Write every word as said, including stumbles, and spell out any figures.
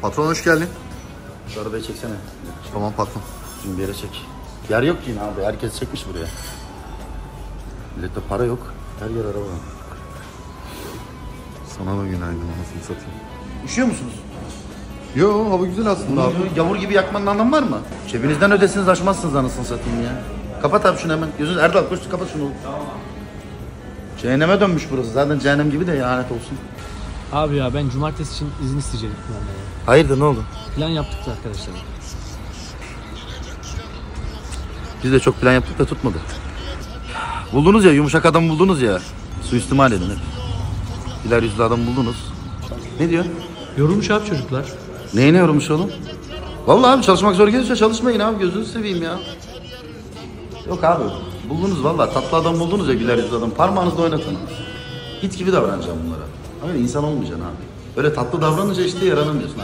Patron hoş geldin. Şu arabayı çeksene. Tamam patron. Şimdi bir yere çek. Yer yok ki yine abi. Herkes çekmiş buraya. Millette para yok. Her yer araba. Sana da günaydın, anasını satayım. Üşüyor musunuz? Yo, hava güzel aslında abi. Yavur gibi yakmanın anlamı var mı? Cebinizden ödesiniz açmazsınız anasını satayım ya. Kapat abi şunu hemen. Gözünüz Erdal koş kapat şunu. Tamam. Cehenneme dönmüş burası. Zaten cehennem gibi de ya, lanet olsun. Abi ya ben cumartesi için izin isteyecektim ben de. Hayırdır ne oldu? Plan yaptık da arkadaşlar. Biz de çok plan yaptık da tutmadı. Buldunuz ya, yumuşak adam buldunuz ya. Suistimal edin hep. Güler yüzlü adam buldunuz. Ne diyor? Yorulmuş abi çocuklar. Neyine yorulmuş oğlum? Vallahi abi çalışmak zor gelirse çalışmayın abi, gözünüzü seveyim ya. Yok abi, buldunuz vallahi, tatlı adam buldunuz ya, güler yüzlü adam. Parmağınızla oynatın. Hiç gibi davranacağım bunlara. Öyle insan olmayacaksın abi. Öyle tatlı davranınca işte yaranamıyorsun.